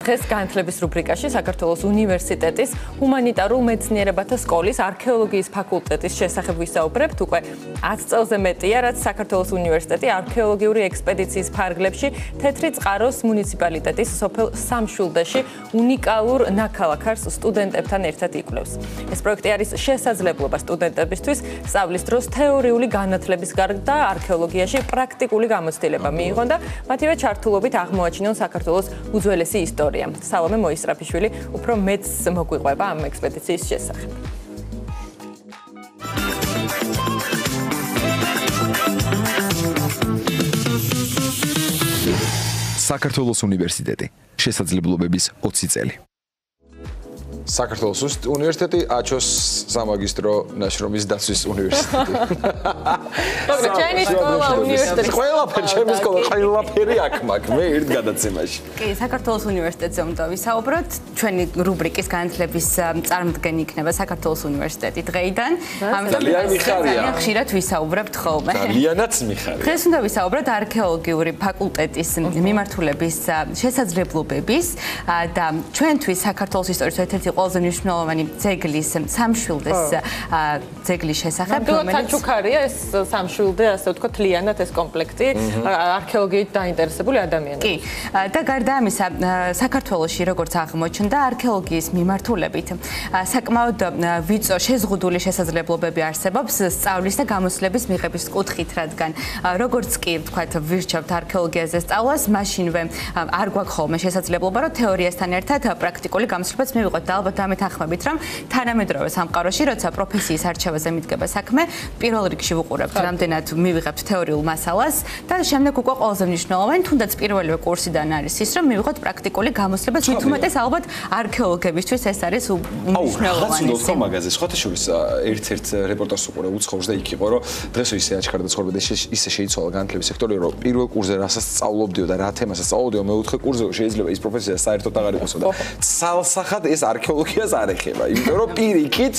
დღეს განათლების რუბრიკაში საქართველოს უნივერსიტეტის ჰუმანიტარულ მეცნიერებათა სკოლის არქეოლოგიის ფაკულტეტის შესახებ ვისაუბრებთ. უკვე 10 წელზე მეტია, რაც საქართველოს უნივერსიტეტი არქეოლოგიური ექსპედიციის ფარგლებში თეთრი წყაროს მუნიციპალიტეტის სოფელ სამშვილდეში უნიკალურ ნაქალაქარს სტუდენტებთან ერთად იკვლევს. ეს პროექტი არის შესაძლებლობა სტუდენტებისთვის სწავლის დროს თეორიული განათლების გარდა არქეოლოგიაში პრაქტიკული გამოცდილება მიიღონ და მათივე ჩართულობით აღმოაჩინონ საქართველოს უძველესი ისტორია. სალომე მოისრაფიშვილი უფრო მეც მოგვიყვება ამ ექსპედიციის შესახებ. საქართველოს უნივერსიტეტი. შესაძლებლობების 20 წელი. საქართველოს უნივერსიტეტი აჩოს სამაგისტრო ნაშრომის დაცვის უნივერსიტეტი. ჩვენი სკოლა უნივერსიტეტი. ყველაფერი ჩემი სკოლა ყველაფერი აქ მაქვს მე ერთ გადაცემაში. კი, საქართველოს უნივერსიტეტზე უნდა ვისაუბროთ. ჩვენი რუბრიკის განათლების წარმომადგენელი იქნება საქართველოს უნივერსიტეტი დღეიდან. ძალიან მიხარია. ხშირად ვისაუბრებთ ხოლმე. ძალიანაც მიხარია. დღეს უნდა ვისაუბროთ არქეოლოგიური ფაკულტეტის მიმართულების შესაძლებლობების და ჩვენთვის საქართველოს ისტორიის ერთ-ერთი ყველაზე მნიშვნელოვანი ძეგლის სამშვილდეს ძეგლის შესახებ, რომელიც საჩუქარია ეს სამშვილდე, ასე ვთქვათ, ლიანად ეს კომპლექტი არქეოლოგიით დაინტერესებული ადამიანები. კი, და გარდა ამისა, საქართველოში როგორც აღმოჩნდა არქეოლოგიის მიმართულებით, საკმაოდ ვიწრო შეზღუდული შესაძლებლობები არსებობს სწავლის და გამოცდილების მიღების კუთხით, რადგან როგორც კი ვთქვათ, ვირჩევთ არქეოლოგიაზე სწავლას, მაშინვე არ გვაქვს ხოლმე შესაძლებლობა, რომ თეორიასთან ერთად პრაქტიკული გამოცდილებაც მივიღოთ და ალბათ ამეთანხმებით, რომ თანამედროვე სამყაროში, როცა პროფესიის არჩევაზე მიდგება საქმე, პირველ რიგში ვუყურებთ, რამდენად მივიღებთ თეორიულ მასალას და შემდეგ უკვე ყველაზე მნიშვნელოვანი, თუნდაც პირველივე კურსიდან არის ის, რომ მივიღოთ პრაქტიკული გამოცდილება, მით უმეტეს ალბათ არქეოლოგებისთვის ეს არის უმნიშვნელოვანესი. ხო, მაგაზე სხვათა შორის ერთ-ერთ რეპორტაჟს უყურე უცხოურს და იქ იყო, რომ დღესო ისე აჩქარდა ცხოვრება და ისე შეიცვალა განათლების სექტორი, რომ პირველ კურსზე რასაც სწავლობდიო და რა თემასაც სწავლობდიო, მეოთხე კურსზე შეიძლება ის პროფესია საერთოდ აღარ იყოსო და ცალსახად ეს არქეოლოგიას არ ეხება, იმიტომ რომ პირიქით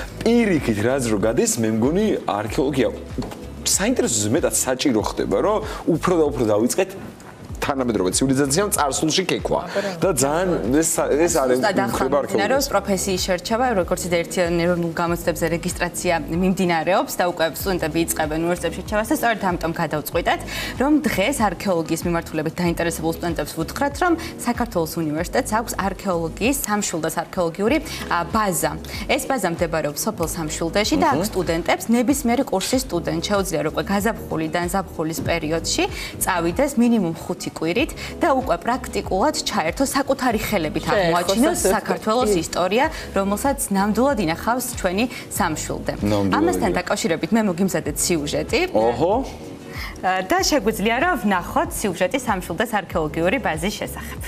რაც რო გადის, მე მგონი არქეოლოგია საინტერესოზე მეტად საჭირო ხდება, რომ უფრო და უფრო დავიწყეთ თანამედროვე ცივილიზაციამ წარსულში კეკვა და ძალიან ეს არის არქეოლოგიის პროფესიის შერჩევა, როგორც ერთიან ეროვნულ გამოცდილებზე რეგისტრაცია მიმდინარეობს და უკვე სტუდენტები იწყებენ უნივერსიტეტში შერჩევას და სწორედ ამიტომ გადავწყვიტეთ, რომ დღეს არქეოლოგიის მიმართულებით დაინტერესებულ სტუდენტებს ვუთხრათ, რომ საქართველოს უნივერსიტეტს აქვს არქეოლოგიის სამშვილდეს არქეოლოგიური ბაზა. ეს ბაზა მდებარეობს სოფელ სამშვილდეში და აქ სტუდენტებს ნებისმიერი კურსის სტუდენტ შეუძლია რომ უკვე გაზაფხულიდან ზაფხულის პერიოდში წავიდეს მინიმუმ 5 კვირით და უკვე პრაქტიკულად ჩაერთო საკუთარი ხელებით აღმოაჩინოს საქართველოს ისტორია, რომელსაც ნამდვილად ინახავს ჩვენი სამშვილდე. ამასთან დაკავშირებით მე მოგიმზადეთ სიუჟეტი. ოჰო. და შეგვიძლია რომ ვნახოთ სიუჟეტი სამშვილდეს არქეოლოგიური ბაზის შესახებ.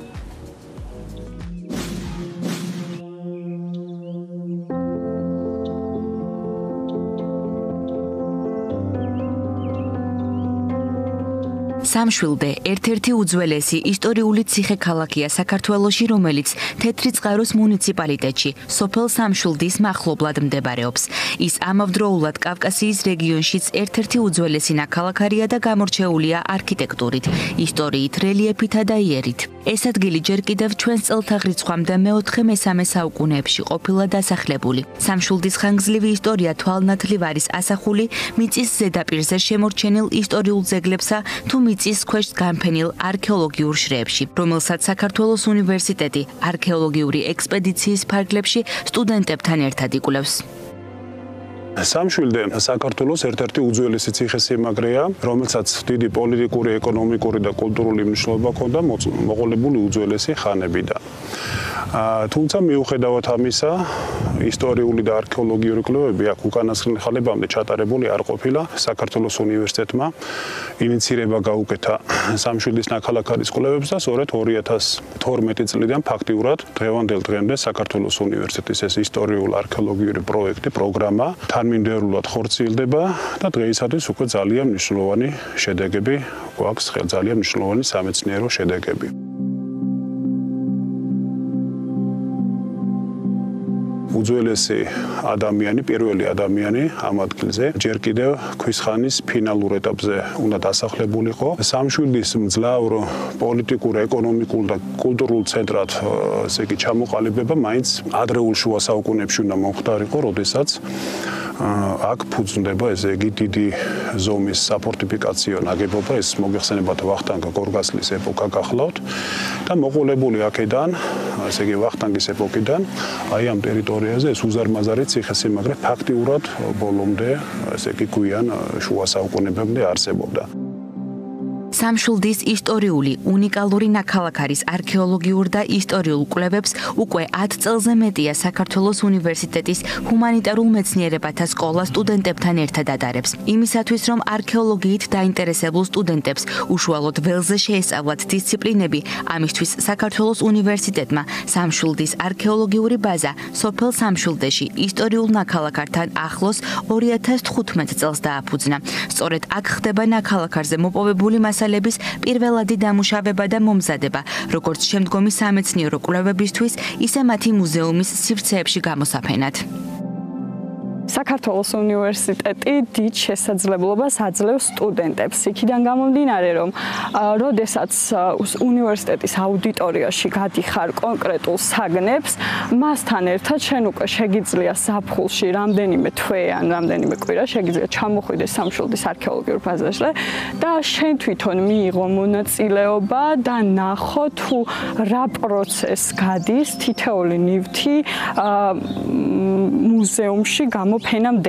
სამშვილდე ერთ-ერთი უძველესი ისტორიული ციხე-ქალაქია საქართველოში, რომელიც თეთრი წყაროს მუნიციპალიტეტში, სოფელ სამშვილდის მახლობლად მდებარეობს. ის ამავდროულად კავკასიის რეგიონშიც ერთ-ერთი უძველესი ნაქალაქარია და გამორჩეულია არქიტექტურით, ისტორიით, რელიეფითა და იერით. ეს ადგილი ჯერ კიდევ ჩვენს წელთაღრიცხვამდე მე-4-მესამე საუკუნეებში ყოფილა დასახლებული. სამშვილდის ხანგრძლივი ისტორია თვალნათლივ არის ასახული მიწის ზედაპირზე შემორჩენილ ისტორიულ ძეგლებსა თუ მიწის ქვეშ განფენილ არქეოლოგიურ შრეებში, რომელსაც საქართველოს უნივერსიტეტი არქეოლოგიური ექსპედიციის ფარგლებში სტუდენტებთან ერთად იკვლევს. სამშვილდე საქართველოს ერთ-ერთი უძველესი ციხესიმაგრეა, რომელსაც დიდი პოლიტიკური, ეკონომიკური და კულტურული მნიშვნელობა ჰქონდა მოყოლებული უძველესი ხანებიდან. თუმცა მიუხედავად ამისა, ისტორიული და არქეოლოგიური კვლევები აქ უკანასკნელ ხანებამდე ჩატარებული არ ყოფილა. საქართველოს უნივერსიტეტმა ინიცირება გაუკეთა სამშვილდის ნაქალაქარის კვლევებს და სწორედ 2012 წლიდან ფაქტიურად დღევანდელ დღემდე საქართველოს უნივერსიტეტის ეს ისტორიულ-არქეოლოგიური პროექტი, პროგრამა თანმიმდევრულად ხორციელდება და დღეისათვის უკვე ძალიან მნიშვნელოვანი შედეგები გვაქვს, ძალიან მნიშვნელოვანი სამეცნიერო შედეგები. უძველესი ადამიანი, პირველი ადამიანი ამ ადგილზე ჯერ კიდევ ქვის ხანის ფინალურ ეტაპზე უნდა დასახლებულიყო. სამშვილდის მძლავრ პოლიტიკურ, ეკონომიკურ და კულტურულ ცენტრად ესე იგი ჩამოყალიბება მაინც ადრეულ შუა საუკუნეებში უნდა მომხდარიყო, როდესაც აქ ფუძნდება ესე იგი დიდი ზომის საფორტიფიკაციო ნაგებობა, ეს მოგეხსენებათ ვახტანგ გორგასლის ეპოქა გახლავთ და მოყოლებული აქედან, ესე იგი ვახტანგის ეპოქიდან, აი ამ ტერიტორიაზე ეს უზარმაზარი ციხესიმაგრე ფაქტიურად ბოლომდე, ესე იგი გვიან შუა საუკუნეებამდე არსებობდა. სამშვილდის ისტორიული უნიკალური ნაქალაქარის არქეოლოგიურ და ისტორიულ კვლევებს უკვე 10 წელზე მეტია საქართველოს უნივერსიტეტის ჰუმანიტარულ მეცნიერებათა სკოლა სტუდენტებთან ერთად ატარებს. იმისათვის, რომ არქეოლოგიით დაინტერესებულ სტუდენტებს უშუალოდ ველზე შეესწავლათ დისციპლინები, ამისთვის საქართველოს უნივერსიტეტმა სამშვილდის არქეოლოგიური ბაზა სოფელ სამშვილდეში ისტორიულ ნაქალაქართან ახლოს 2015 წელს დააფუძნა. სწორედ აქ ხდება ნაქალაქარზე მოპოვებული მასალების პირველადი დამუშავება და მომზადება, როგორც შემდგომი სამეცნიერო კვლევებისთვის, ისე მათი მუზეუმის სივრცეებში გამოსაფენად. საქართველოს უნივერსიტეტი დიდ შესაძლებლობას აძლევს სტუდენტებს. იქიდან გამომდინარე, რომ როდესაც უნივერსიტეტის აუდიტორიაში გადიხარ კონკრეტულ საგნებს, მასთან ერთად შენ უკვე შეგიძლია ზაფხულში რამდენიმე თვე ან რამდენიმე კვირა შეგიძლია ჩამოხვიდეს სამშვილდის არქეოლოგიურ ბაზაზე და შენ თვითონ მიიღო მონაწილეობა და ნახო თუ რა პროცესს გადის თითოეული ნივთი მუზეუმში გამოფენამდე.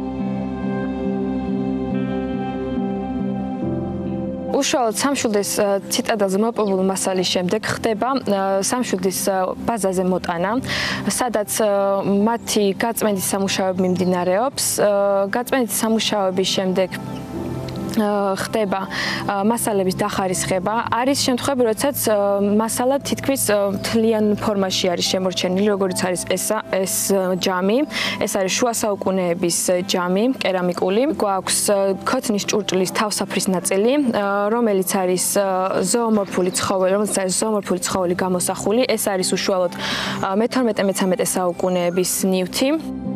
უშუალოდ სამშვილდის ციტადელზე მოპოვებული მასალის შემდეგ ხდება სამშვილდის ბაზაზე მოტანა, სადაც მათი გაწმენდის სამუშაოები მიმდინარეობს. გაწმენდის სამუშაოების შემდეგ ხდება მასალების დახარისხება. არის შემთხვევები, როდესაც მასალა თითქმის თლიან ფორმაში არის შემორჩენილი, როგორც არის ეს ჯამი. ეს არის შუა საუკუნეების ჯამი, კერამიკული. გვაქვს ქოთნის ჭურჭლის თავსაფრის ნაწილი, რომელიც არის ზოომორფული ცხოველი გამოსახული. ეს არის უშუალოდ მე-12-13 საუკუნეების ნივთი.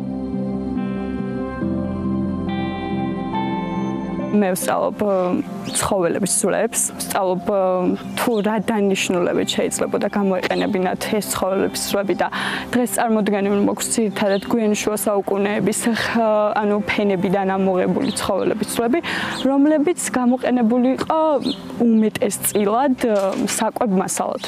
მე ვსწავლობ ცხოველების ძვლებს, ვსწავლობ თუ რა დანიშნულებით შეიძლებოდა გამოეყენებინათ ეს ცხოველების ძვლები და დღეს წარმოდგენილი მოგვს ძირითადად გვიანი შუა საუკუნეების ანუ ფენებიდან ამოღებული ცხოველების ძვლები, რომლებიც გამოყენებული იყო უმეტესწილად საკვებ მასალად.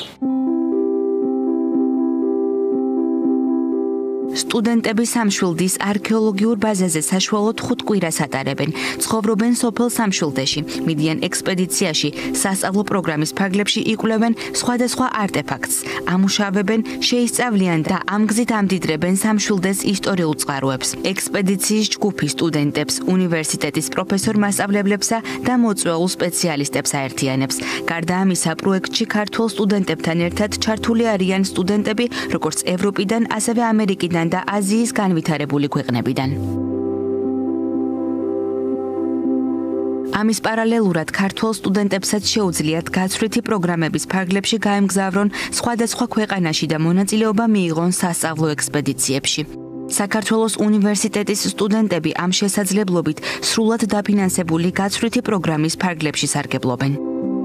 სტუდენტები სამშვილდის არქეოლოგიურ ბაზაზე საშუალოდ 5 კვირას ატარებენ. ცხოვრობენ სოფელ სამშვილდეში, მიდიან ექსპედიციაში, სასწავლო პროგრამის ფარგლებში იკვლევენ სხვადასხვა არტეფაქტს, ამუშავებენ, შეისწავლიან და ამ გზით ამდიდრებენ სამშვილდეს ისტორიულ წყაროებს. ექსპედიციის ჯგუფი სტუდენტებს, უნივერსიტეტის პროფესორ-მასწავლებლებსა და მოწვეულ სპეციალისტებს აერთიანებს. გარდა ამისა, პროექტში ქართველ სტუდენტებთან ერთად ჩართული არიან სტუდენტები, როგორც ევროპიდან, ასევე ამერიკიდან და აზიის განვითარებული ქვეყნებიდან. ამის პარალელურად ქართველ სტუდენტებსაც შეუძლიათ გაცვლითი პროგრამების ფარგლებში გაემგზავრონ სხვადასხვა ქვეყანაში და მონაწილეობა მიიღონ სასწავლო ექსპედიციებში. საქართველოს უნივერსიტეტის სტუდენტები ამ შესაძლებლობით სრულად დაფინანსებული გაცვლითი პროგრამის ფარგლებში სარგებლობენ.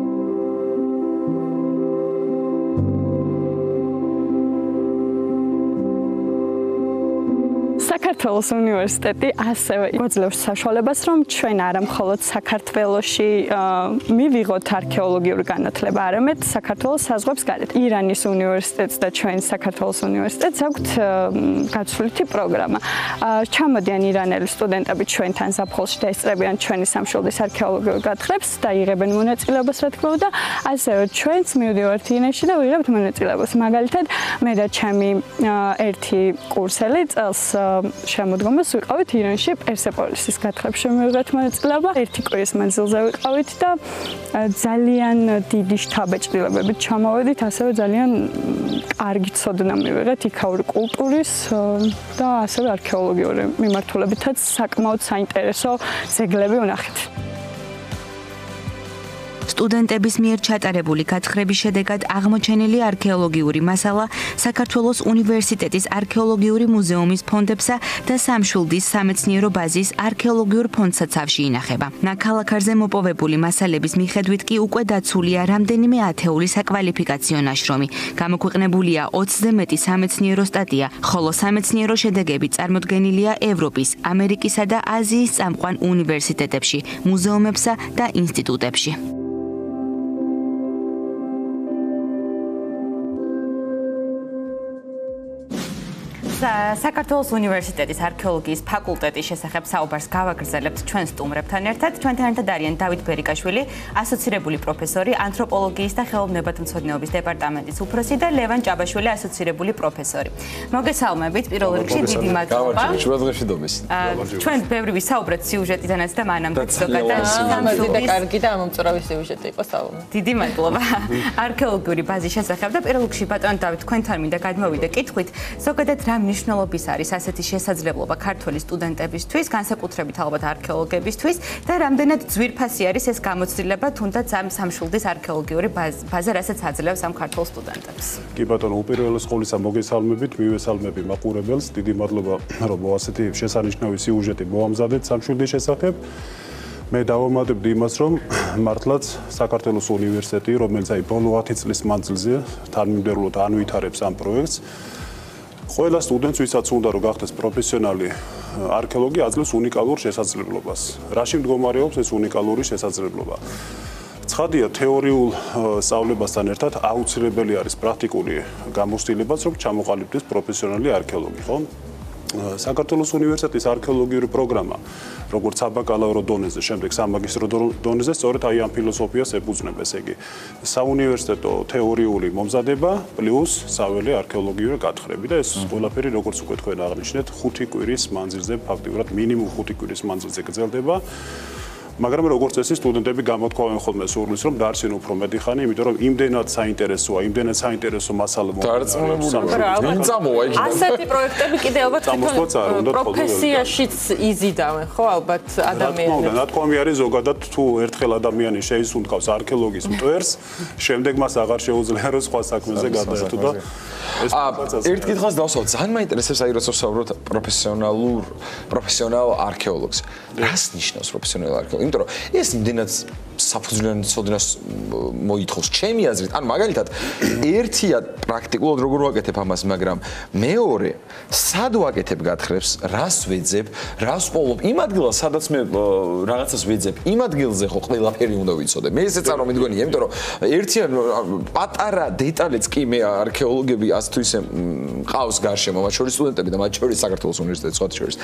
საქართველოს უნივერსიტეტი ასევე გვაძლევს საშუალებას, რომ ჩვენ არა მხოლოდ საქართველოში მივიღოთ არქეოლოგიური განათლება, არამედ საქართველოს საზღვრებს გარეთ. ირანის უნივერსიტეტს და ჩვენ საქართველოს უნივერსიტეტს აქვთ გაცვლითი პროგრამა. ჩამოდიან ირანელი სტუდენტები ჩვენთან ზაფხულში და ესწრებიან ჩვენი სამშვილდის არქეოლოგიურ გათხრებს და იღებენ მონაწილეობას, რა თქმა უნდა, ასევე ჩვენც მივდივართ ირანში და ვიღებთ მონაწილეობას. მაგალითად, მე და ჩემი ერთი კურსელი წელს შემოდგომას ვიყავით ირანში პერსეპოლისის გათხრებში მივიღეთ მონაწილეობა. ერთი კვირის მანძილზე ვიყავით და ძალიან დიდი შთაბეჭდილებებით ჩამოვედით, ასევე ძალიან კარგი ცოდნა მივიღეთ იქაური კულტურის და ასევე არქეოლოგიური მიმართულებითაც საკმაოდ საინტერესო ძეგლები ვნახეთ. სტუდენტების მიერ ჩატარებული გათხრების შედეგად აღმოჩენილი არქეოლოგიური მასალა საქართველოს უნივერსიტეტის არქეოლოგიური მუზეუმის ფონდებსა და სამშვილდის სამეცნიერო ბაზის არქეოლოგიურ ფონდსაცავში ინახება. ნაქალაქარზე მოპოვებული მასალების მიხედვით კი უკვე დაცულია რამდენიმე ათეული საკვალიფიკაციო ნაშრომი. გამოქვეყნებულია 20-ზე მეტი სამეცნიერო სტატია, ხოლო სამეცნიერო შედეგები წარმოდგენილია ევროპის, ამერიკისა და აზიის წამყვან უნივერსიტეტებში, მუზეუმებსა და ინსტიტუტებში. საქართველოს უნივერსიტეტის არქეოლოგიის ფაკულტეტის შესახებ საუბარს გავაგრძელებთ ჩვენ სტუმრებთან ერთად. ჩვენთან ერთად არიან დავით ბერიკაშვილი, ასოცირებული პროფესორი, ანთროპოლოგიის და ხელოვნებათმცოდნეობის დეპარტამენტის უფროსი და ლევან ჭაბაშვილი, ასოცირებული პროფესორი. მოგესალმებით, პირველ რიგში დიდი მადლობა. ჩვენ ბევრი ვისაუბრეთ სიუჟეტიდანაც და მანამდე ზოგადად სამაზი და კარგი და ამომწურავი სიუჟეტი იყო საუბარი. დიდი მადლობა. არქეოლოგიური ბაზის შესახებ და პირველ რიგში ბატონ დავით, თქვენთან მინდა გადმოვიდე კითხვით, ზოგადად რა მნიშვნელობის არის ასეთი შესაძლებლობა ქართველი სტუდენტებისთვის, განსაკუთრებით ალბათ არქეოლოგებისთვის და რამდენად ძვირფასი არის ეს გამოცდილება თუნდაც ამ სამშვილდის არქეოლოგიური ბაზა, რასაც აძლევს ამ ქართულ სტუდენტებს. კი ბატონო, უპირველეს ყოვლისა მოგესალმებით, მივესალმები მაყურებელს. დიდი მადლობა, რომ ასეთი შესანიშნავი სიუჟეტი მოამზადეთ სამშვილდის შესახებ. მე დავამატებდი იმას, რომ მართლაც საქართველოს უნივერსიტეტი, რომელიც ბოლო 10 წლის მანძილზე თანმიმდევრულად ანვითარებს ამ პროექტს, ყველა სტუდენტს, ვისაც უნდა რომ გახდეს პროფესიონალი არქეოლოგი, აძლევს უნიკალურ შესაძლებლობას. რაში მდგომარეობს ეს უნიკალური შესაძლებლობა? ცხადია, თეორიულ სწავლებასთან ერთად აუცილებელი არის პრაქტიკული გამოცდილებაც, რომ ჩამოყალიბდეს პროფესიონალი არქეოლოგი, ხო? საქართველოს უნივერსიტეტის არქეოლოგიური პროგრამა, როგორც საბაკალავრო დონეზე, შემდეგ სამაგისტრო დონეზე, სწორედ აი ამ ფილოსოფიას ეფუძნება, ესე იგი, საუნივერსიტეტო თეორიული მომზადება პლუს საველე არქეოლოგიური გათხრები და ეს ყველაფერი, როგორც უკვე თქვენ აღნიშნეთ, 5 კვირის მანძილზე, ფაქტიურად მინიმუმ 5 კვირის მანძილზე გრძელდება. მაგრამ როგორც წესი სტუდენტები გამოთქვამენ ხოლმე სურვილს, რომ დაარსენ უფრო მეტი ხანი, იმიტომ რომ იმდენად საინტერესოა, იმდენად საინტერესო მასალა ასეთი პროექტები კიდე ალბათ პროფესიაშიც იზიდავენ, ხო, ალბათ ადამიანებს. ნათქვამი არის ზოგადად თუ ერთხელ ადამიანი შეისუნთქავს არქეოლოგის მტვერს, შემდეგ მას აღარ შეუძლია რომ სხვა საქმეზე გადაერთო და ერთ კითხვას დავსვათ, ძალიან მაინტერესებს აი როცა ვსაუბრობთ პროფესიონალ არქეოლოგს. რას ნიშნავს პროფესიონალი არქეოლოგი? იმიტომ რომ ეს იმდენად საფუძვლიანი ცოდნას მოითხოვს ჩემი აზრით. ანუ მაგალითად, ერთია პრაქტიკულად როგორ ვაკეთებ ამას, მაგრამ მეორე, სად ვაკეთებ გათხრებს, რას ვეძებ, რას ვსწავლობ იმ ადგილას, სადაც მე რაღაცას ვეძებ, იმ ადგილზე ხო ყველაფერი უნდა ვიცოდე. მე ესე წარმომიდგენია, იმიტომ რომ ერთია პატარა დეტალიც კი მე არქეოლოგები ასე თუ ისე ყავს გარშემო, მათ შორის სტუდენტები და მათ შორის საქართველოს უნივერსიტეტის სხვა შორის.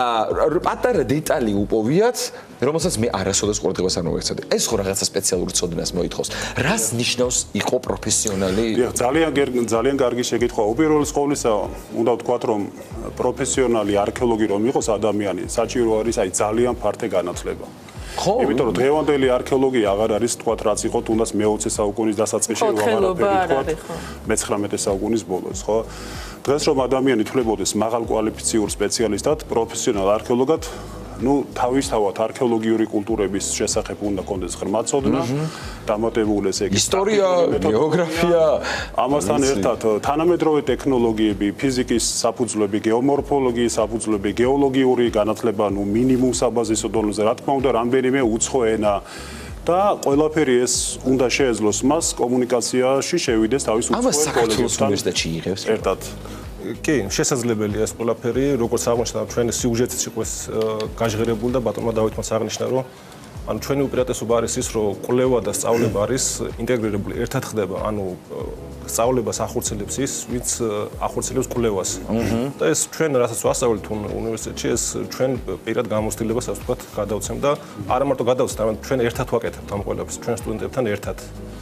პატარა დეტალი უპოვიათ, რომელსაც მე არასოდეს ყურადღებას არ მოვეცადე. ეს ხო რაღაცა სპეციალური ცოდნას მოითხოვს. რას ნიშნავს იყო პროფესიონალი? ძალიან კარგი შეკითხვა. უპირველეს ყოვლისა, უნდა ვთქვათ, რომ პროფესიონალი არქეოლოგი რომ იყოს ადამიანი, საჭირო არის აი ძალიან ფართე განათლება. ხო, იმიტომ რომ დღევანდელი არქეოლოგია აღარ არის თქვათ რაც იყო თუნდაც მე-20 საუკუნის დასაწყისში ვაღარაფერი თქვათ მე-19 საუკუნის ბოლოს, ხო? დღეს რომ ადამიანი თვლებოდეს მაღალ კვალიფიციურ სპეციალისტად, პროფესიონალ არქეოლოგად, ну, თავისთავად არქეოლოგიური კულტურების შესახებ უნდა კონდეს ღრმა ცოდნა, დამატებული ესე იგი ისტორია, გეოგრაფია, ამასთან ერთად თანამედროვე ტექნოლოგიები, ფიზიკის საფუძვლები, გეომორფოლოგიის საფუძვლები, გეოლოგიური განათლება, ну, მინიმუმ საბაზისო დონეზე, რა თქმა უნდა, რამდენიმე უცხო ენა და ყველაფერი ეს უნდა შეეძლოს მას კომუნიკაციაში შევიდეს თავის უცხო კოლეგებთან. ამას საქართველოს უნივერსიტეტში იღებს ერთად. კი, შესაძლებელია ეს ყველაფერი, როგორც აღნიშნა, ჩვენი სიუჟეტიც იყო გაჟღერებული და ბატონმა დავითმა აღნიშნა, რომ ანუ ჩვენი უპირატესობა არის ის, რომ კვლევა და სწავლება არის ინტეგრირებული, ერთად ხდება, ანუ სწავლებას ახორციელებს ის, ვინც ახორციელებს კვლევას. და ეს ჩვენ რასაც ვასწავლეთ უნივერსიტეტში, ეს ჩვენ პირად გამოცდილებას, ასე ვთქვათ, გადავცემ და არა მარტო გადავცემ, არამედ ჩვენ ერთად ვაკეთებთ ამ ყველაფერს, ჩვენ სტუდენტებთან ერთად.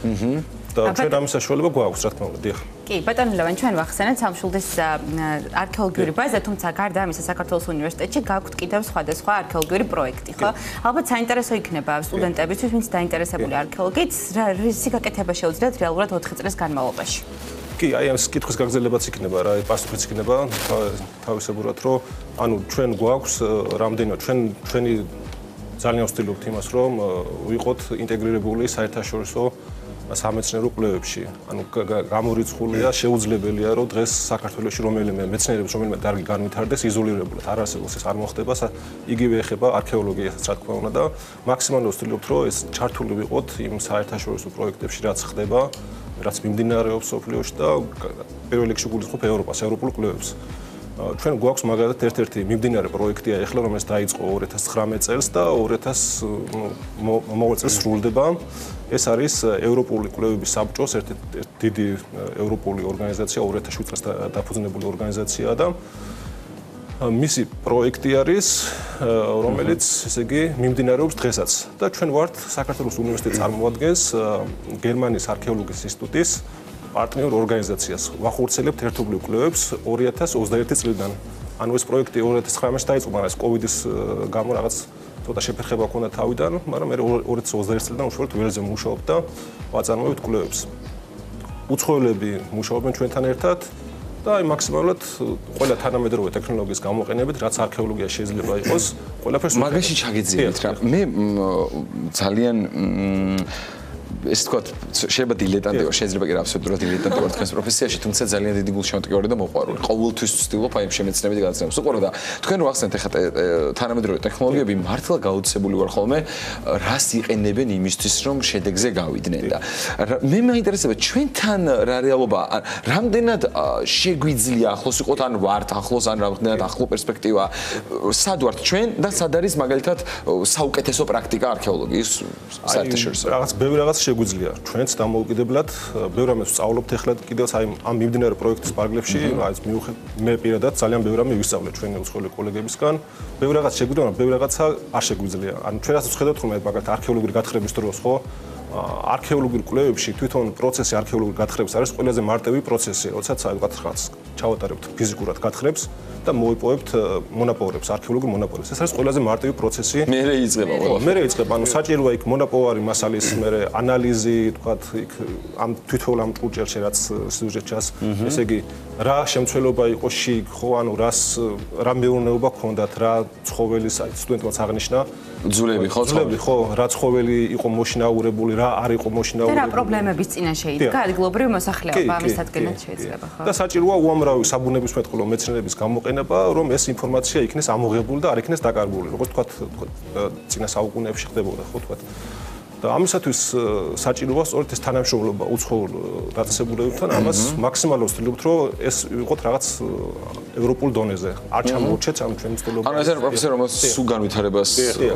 და ჩვენ ამის საშუალება გვაქვს, რა თქმა უნდა, დიახ. კი, ბატონო ლევან, ჩვენ ვახსენეთ სამშვილდის არქეოლოგიური ბაზა, თუმცა გარდა ამისა საქართველოს უნივერსიტეტში გაქვთ კიდევ სხვადასხვა არქეოლოგიური პროექტი, ხო? ალბათ საინტერესო იქნება სტუდენტებისთვის, ვინც დაინტერესებული არქეოლოგიით, რისი გაკეთება შეუძლიათ რეალურად 4 წლის განმავლობაში. კი, აი ამ კითხვის გაგრძელებაც იქნება რა, პასუხიც იქნება თავისებურად, რომ ანუ ჩვენ გვაქვს რამდენად ჩვენი ძალიან ვცდილობთ იმას, რომ ვიყოთ ინტეგრირებული საერთაშორისო სამეცნიერო კვლევებში. ანუ გამორიცხულია, შეუძლებელია, რომ დღეს საქართველოში რომელიმე მეცნიერების რომელიმე დარგი განვითარდეს იზოლირებულად, არ არსებობს ეს არ მოხდება, იგივე ეხება არქეოლოგიასაც, რა თქმა უნდა და მაქსიმალურად ვცდილობთ, რომ ეს ჩართული ვიყოთ იმ საერთაშორისო პროექტებში, რაც ხდება, რაც მიმდინარეობს სოფლიოში და პირველ რიგში გულისხმობ ევროპას, ევროპულ კვლევებს. ჩვენ გვაქვს მაგალითად ერთ-ერთი მიმდინარე პროექტია ეხლა რომელიც დაიწყო 2019 წელს და 2000 წელს სრულდება. ეს არის ევროპული კვლევების საბჭოს ერთ-ერთი დიდი ევროპული ორგანიზაცია 2007 წელს დაფუძნებული ორგანიზაციაა და მისი პროექტი არის რომელიც ესე იგი მიმდინარეობს დღესაც და ჩვენ ვართ საქართველოს უნივერსიტეტი წარმოადგენს გერმანიის არქეოლოგიის ინსტიტუტის პარტნიორ ორგანიზაციას. ვახორციელებთ ერთობლივ კვლევებს 2021 წლიდან. ანუ ეს პროექტი 2019-ში დაიწყო, მაგრამ ეს კოვიდის გამო რაღაც ცოტა შეფერხება ჰქონდა თავიდან, მაგრამ მე 2021 წლიდან უშუალოდ ველზე მუშაობ და ვაწარმოებთ კვლევებს. უცხოელები მუშაობენ ჩვენთან ერთად და აი მაქსიმალურად ყველა თანამედროვე ტექნოლოგიის გამოყენებით, რაც არქეოლოგია შეიძლება იყოს, ყველაფერს მაგაში ჩაგეძიებით რა. მე ძალიან ეს თქვა შეიძლება დილეტანტი ვარ, შეიძლება კი აბსოლუტურად დილეტანტი ვარ თქვენს პროფესიაში, თუმცა ძალიან დიდი გულშემატკივარი და მოყვარული. ყოველთვის ვცდილობ აი შემეცნებითი გადაცემებს უყურო და თქვენ რო ახსენეთ ახლა თანამედროვე ტექნოლოგიები მართლა გაუცებული ვარ ხოლმე რას იყენებენ იმისთვის რომ შედეგზე გავიდნენ და მე მაინტერესება ჩვენთან რა რეალობა რამდენად შეგვიძლია ახლოს იყოთ ან ვართ ახლოს ან რამდენად ახლო პერსპექტივა სად ვართ ჩვენ და სად არის მაგალითად საუკეთესო პრაქტიკა არქეოლოგიის საერთაშორისო რაღაც ბევრი რაღაც შეგვიძლია ჩვენც დამოუკიდებლად ბევრ რამეს ვსწავლობთ ეხლა კიდევ აი ამ მიმდინარე პროექტის პარგლებში აი მე პირადად ძალიან ბევრ რამე ვისწავლე ჩვენი უცხოელი კოლეგებისგან ბევრ რაღაც შეგვიძლია მაგრამ ბევრ რაღაცა არ შეგვიძლია ანუ ჩვენ რასაც ვხედავთ ხოლმე მაგალითად არქეოლოგიური გათხრების დროს ხო არქეოლოგიურ კვლევებში თვითონ პროცესი არქეოლოგიური გათხრების არის ყველაზე მარტივი პროცესი როდესაც აი რაღაც ჩავატარებთ ფიზიკურად გათხრებს და მოვიპოვებთ მონაპოვრებს არქეოლოგიურ მონაპოვრებს ეს არის ყველაზე მარტივი პროცესი მერე იწყება ყველაფერი მერე იწყება ანუ საჭიროა იქ მონაპოვარი მასალის მერე ანალიზი თქვათ იქ ამ თვითონ ამ ჭურჭელში რაც სიუჟეტჩას ესე იგი რა შემცველობა იყო შიგ ხო ანუ რა მეურნეობა ჰქონდათ რა ცხოველის აი სტუდენტებიც აღნიშნა ძვლები ხო რა ცხოველი იყო მოშინაურებული რა არ იყო მოშინაურებული და რა პრობლემების წინაშე იდგა ადგილობრივი მოსახლეობა ამის ადგილად შეიძლება ხო და საჭიროა უამრავი საბუნებისმეტყველო მეცნიერების გამოყენება რომ ეს ინფორმაცია იქნეს ამოღებული და არ იქნეს დაკარგული როგორც თქვათ წინა საუკუნეებში ხდებოდა ხო თქვათ და ამისათვის საჭიროა სწორედ ეს თანამშრომლობა უცხოურ დაწესებულებებთან ამას მაქსიმალურად ვცდილობთ რომ ეს იყოს რაღაც ევროპულ დონეზე არ ჩამოვურჩეთ ამ ჩვენი ცდილობა ანუ ეს არის პროფესორი რომელსაც სულ განვითარებას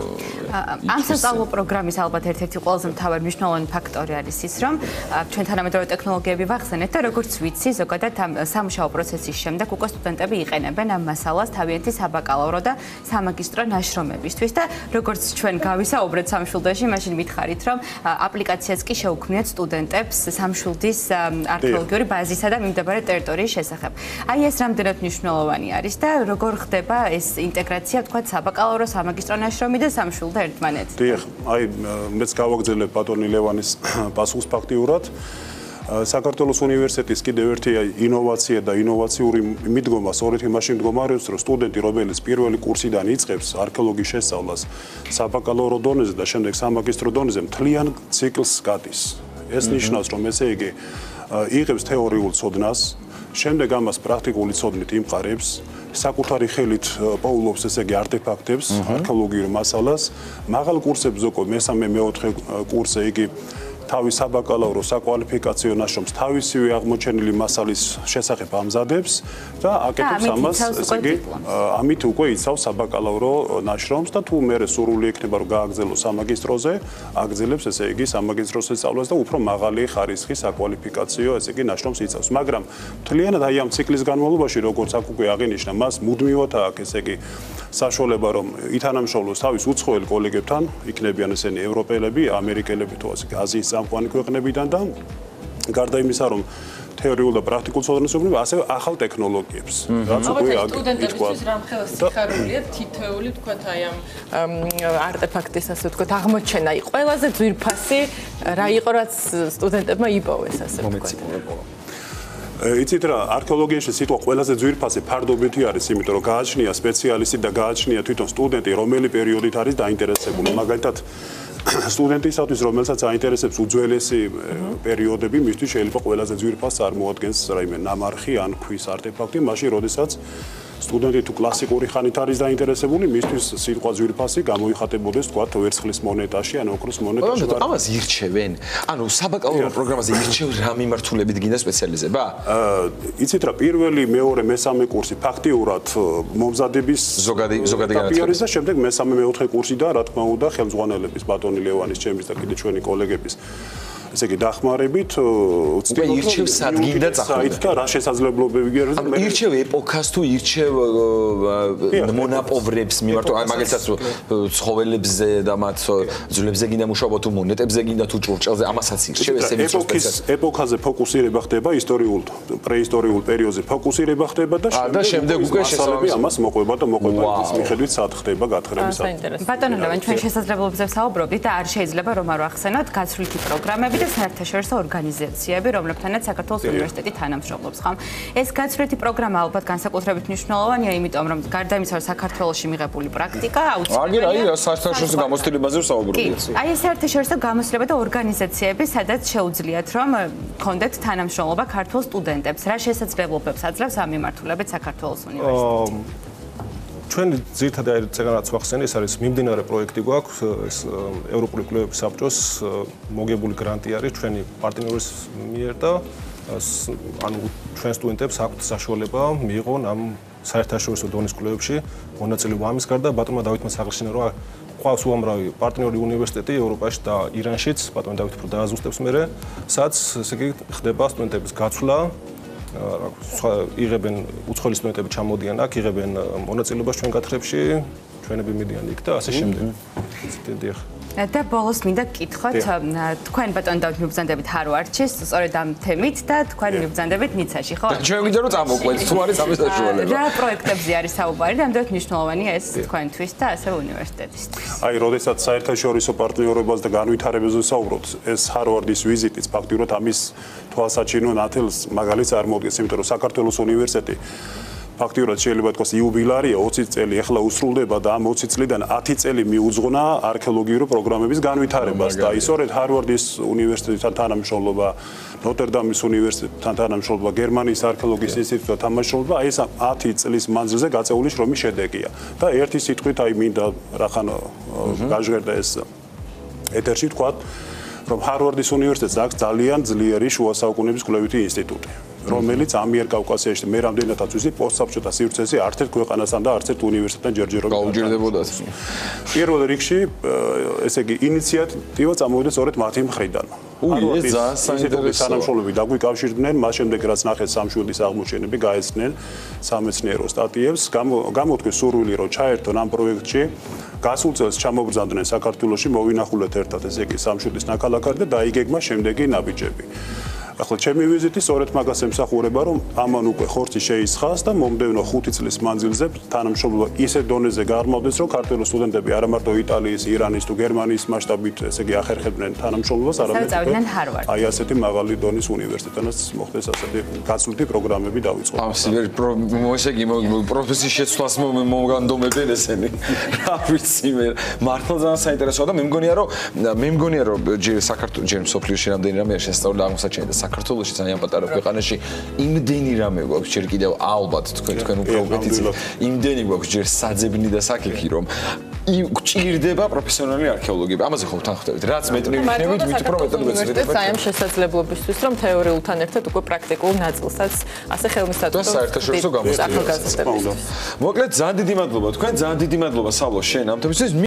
ამ სასწავლო პროგრამის ალბათ ერთ-ერთი ყველაზე მთავარი მნიშვნელოვანი ფაქტორი არის ის რომ ჩვენ თანამედროვე ტექნოლოგიები ვახსენეთ და როგორც ვიცი ზოგადად ამ სამუშაო პროცესის შემდეგ უკვე სტუდენტები იყენებენ ამ მასალას თავიანთი საბაკალავრო და სამაგისტრო ნაშრომებისთვის და როგორც ჩვენ გავისაუბრეთ სამშვილდეში მაშინ მითხარი რომ აპლიკაციას კი შეუქმნიათ სტუდენტებს სამშვილდის არქეოლოგიური ბაზისა და მიმდებარე ტერიტორიის შესახებ. აი ეს რამდენად მნიშვნელოვანი არის და როგორ ხდება ეს ინტეგრაცია, თქვათ, საბაკალავრო, სამაგისტრო ნაშრომი და სამშვილდე ერთმანეთთან. დიახ, აი მეც გავაგრძელებ ბატონი ლევანის პასუხს ფაქტიურად. საქართველოს უნივერსიტეტის კიდევ ერთი ინოვაცია და ინოვაციური მიდგომა სწორედ იმაში მდგომარეობს, რომ სტუდენტი, რომელიც პირველი კურსიდან იწყებს არქეოლოგიის შესწავლას საბაკალავრო დონეზე და შემდეგ სამაგისტრო დონეზე, მთლიან ციკლს გადის. ეს ნიშნავს, რომ ესე იგი იღებს თეორიულ ცოდნას, შემდეგ ამას პრაქტიკული ცოდნით იმყარებს, საკუთარი ხელით პოულობს ესე იგი არტეფაქტებს, არქეოლოგიურ მასალას, მაღალ კურსებზე უკვე მესამე, მეოთხე კურსზე იგი თავის საბაკალავრო საკვალიფიკაციო ნაშრომს თავისივე აღმოჩენილი მასალის შესახებ ამზადებს და აკეთებს ამას ესე იგი ამით უკვე იცავს საბაკალავრო ნაშრომს და თუ მერე სურვილი ექნება რომ გააგრძელოს სამაგისტროზე აგრძელებს ესე იგი სამაგისტროს სწავლას და უფრო მაღალი ხარისხის საკვალიფიკაციო ესე იგი ნაშრომს იცავს მაგრამ მთლიანად აი ამ ციკლის განმავლობაში როგორც აქ უკვე აღინიშნა მას მუდმივად აქვს ესე იგი საშუალება რომ ითანამშრომლოს თავის უცხოელ კოლეგებთან იქნებიან ესენი ევროპელები ამერიკელები თუ ასე აზიის წამყვანი ქვეყნებიდან და გარდა იმისა რომ თეორიულ და პრაქტიკულ ცოდნას უბნებ ასევე ახალ ტექნოლოგიებს რაც უკვე სტუდენტებისთვის რამხელა სიხარულია თითოეული თქვათ აი ამ არტეფაქტის ასე ვთქვათ აღმოჩენა ყველაზე ძვირფასი რა იყო რაც სტუდენტებმა იპოვეს ასე ვთქვათ იცით რა, არქეოლოგიაში სიტყვა ყველაზე ძვირფასი ფარდობითი არის, იმიტომ რომ გააჩნია სპეციალისტი და გააჩნია თვითონ სტუდენტი, რომელი პერიოდით არის დაინტერესებული. მაგალითად, სტუდენტისათვის, რომელსაც აინტერესებს უძველესი პერიოდები, მისთვის შეიძლება ყველაზე ძვირფას წარმოადგენს რაიმე ნამარხი ან ქვის არტეფაქტი, მაშინ როდესაც სტუდენტი თუ კლასიკური ხანით არის დაინტერესებული, მისთვის სიტყვა ძვირფასი გამოიხატებოდეს თქვა ვერცხლის მონეტაში ან ოქროს მონეტაში. ამას ირჩევენ? ანუ საბაკალავრო პროგრამაზე ირჩევ რა მიმართულებით გინდა სპეციალიზება? იცით რა, პირველი, მეორე, მესამე კურსი ფაქტიურად მომზადების ზოგადი განათლების და შემდეგ მესამე, მეოთხე კურსი და რა თქმა უნდა ხელმძღვანელების ბატონი ლევანის, ჩემის და კიდე ჩვენი კოლეგების ესე იგი დახმარებით ვცდილობ ირჩევ სად გინდა წახვიდე და რა შესაძლებლობები გერს მე ირჩევ ეპოქას თუ ირჩევ მონაპოვრებს მიმართო მაგალითად ცხოველებზე და მათ ძვლებზე გინდა მუშაობა თუ მონეტებზე გინდა თუ ჭურჭელზე ამასაც ირჩევ ესე ეპოქაზე ფოკუსირება ხდება ისტორიულ პრეისტორიულ პერიოდზე ფოკუსირება ხდება და შემდეგ უკვე შესაძლებელი ამას მოყვება და მოყვება ის მიხედვით სად ხდება გათხრების საინტერესო ბატონო ლევან ჩვენ შესაძლებლობებზე ვსაუბრობდით და არ შეიძლება რომ არ ვახსენოთ გაცვლითი პროგრამები და საერთაშორისო ორგანიზაციები, რომლებთანაც საქართველოს უნივერსიტეტი თანამშრომლობს, ხომ? ეს გაცვლითი პროგრამა ალბათ განსაკუთრებით მნიშვნელოვანია, იმიტომ რომ გარდა იმისა, რომ საქართველოში მიღებული პრაქტიკა აუცილებელია. საერთაშორისო გამოცდილებაზე ვსაუბრობთ. აი ეს საერთაშორისო გამოცდილება და ორგანიზაციები, სადაც შეუძლიათ რომ გქონდეთ თანამშრომლობა ქართულ სტუდენტებს, რა შესაძლებლობებს აძლევს ამ მიმართულებით საქართველოს უნივერსიტეტი? ჩვენი ძირითადი წეგანაც ვახსენე, ეს არის მიმდინარე პროექტი გვაქვს, ეს ევროპული კვლევების საბჭოს მოგებული გრანტი არის ჩვენი პარტნიორის მიერ და ანუ ჩვენ სტუდენტებს აქვთ საშუალება მიიღონ ამ საერთაშორისო დონის კვლევებში მონაწილეობა. ამის გარდა ბატონმა დავითმა აღნიშნა, რომ ყავს უამრავი პარტნიორი უნივერსიტეტი ევროპაში და ირანშიც, ბატონი დავით უფრო დააზუსტებს მერე, სადაც ესე იგი ხდება სტუდენტების გაცვლა იღებენ უცხოელი სტუდენტები ჩამოდიან აქ, იღებენ მონაწილეობას ჩვენ გათხრებში, ჩვენები მიდიან იქ და ასე შემდეგ. დიახ. და ბოლოს მინდა გკითხოთ, თქვენ ბატონო დავით მიბრძანდებით ჰარვარდში, სწორედ ამ თემით და თქვენ მიბრძანდებით ნიცაში, ხო? ჩვენ გვინდა რომ წამოყვეთ, თუ არის ამის საშუალება. რა პროექტებზე არის საუბარი და ამდენად მნიშვნელოვანია ეს თქვენთვის და ასევე უნივერსიტეტისთვის. აი, როდესაც საერთაშორისო პარტნიორობას და განვითარებაზე ვსაუბრობთ, ეს ჰარვარდის ვიზიტიც ფაქტიურად ამის თვალსაჩინო ნათელს მაგალითს წარმოადგენს, იმიტომ რომ საქართველოს უნივერსიტეტი ფაქტიურად შეიძლება თქვას იუბილარია 20 წელი ახლა უსრულდება და ამ 20 წლიდან 10 წელი მიუძღვნა არქეოლოგიური პროგრამების განვითარებას და ისორედ ჰარვარდის უნივერსიტეტთან თანამშრომლობა, ნოტრდამის უნივერსიტეტთან თანამშრომლობა, გერმანიის არქეოლოგიის ინსტიტუტთან თანამშრომლობა, აი ეს 10 წლის მანძილზე გაწეული შრომის შედეგია. და ერთი სიტყვით აი მინდა რახან გაჟღერდა ეს ეთერში თქვა, რომ ჰარვარდის უნივერსიტეტს აქვს ძალიან ძლიერი შუა საუკუნეების კვლევითი ინსტიტუტი. რომელიც ამიერკავკასიაში მე რამდენადაც ვიცი პოსტსაბჭოთა სივრცეზე არც ერთ ქვეყანასთან და არც ერთ უნივერსიტეტთან ჯერჯერობით გაუჭირდებოდათ. პირველ რიგში ესე იგი ინიციატივა წამოვიდა სწორედ მათი მხრიდან. ეს ძალიან საინტერესოა. თანამშრომლები დაგვიკავშირდნენ, მას შემდეგ რაც ნახეთ სამშვილდის აღმოჩენები, გაეცნენ სამეცნიერო სტატიებს, გამოთქვეს სურვილი რომ ჩაერთონ ამ პროექტში. გასულ წელს ჩამობრძანდნენ საქართველოში, მოვინახულეთ ერთად ესე იგი სამშვილდის ნაქალაქარი და დაიგეგმა შემდეგი ნაბიჯები. ახლა ჩემი ვიზიტი სწორედ მაგას ემსახურება, რომ ამან უკვე ხორცი შეისხას და მომდევნო 5 წლის მანძილზე თანამშრომლობა ისე დონეზე გარმავდეს, რომ ქართველი სტუდენტები არა მარტო იტალიის, ირანის თუ გერმანიის მასშტაბით, ესე იგი ახერხებდნენ თანამშრომლობას, არამედ აი ასეთი მაღალი დონის უნივერსიტეტანაც მოხდეს ასეთი გაცვლითი პროგრამები დავიწყოთ. ესე იგი პროფესიის შეცვლას მომგანდომებენ ესენი. რა ვიცი მე, მართლა ძალიან საინტერესოა და მე მგონია რომ ჯერ საქართველოს ჯერ სოფლიოში რამდენი რამე შესწავლა აღმოსაჩენი და საქართველოში ძალიან პატარა ქვეყანაში იმდენი რამე გვაქვს ჯერ კიდევ ალბათ თქვენ უფრო უკეთ იცით იმდენი გვაქვს ჯერ საძებნი და საკითხი რომ გჭირდება პროფესიონალი არქეოლოგები ამაზე ხო თან ხვდებით რაც მეტრი ვიქნებით მით უფრო მეტად უნივერსიტეტს აი ამ შესაძლებლობისთვის რომ თეორიულთან ერთად უკვე პრაქტიკულ ნაწილსაც ასე ხელმისაწვდომი საერთაშორისო გამოცდილებას მოკლედ ძალიან დიდი მადლობა თქვენ ძალიან დიდი მადლობა სავლო შენ ამ თემისთვის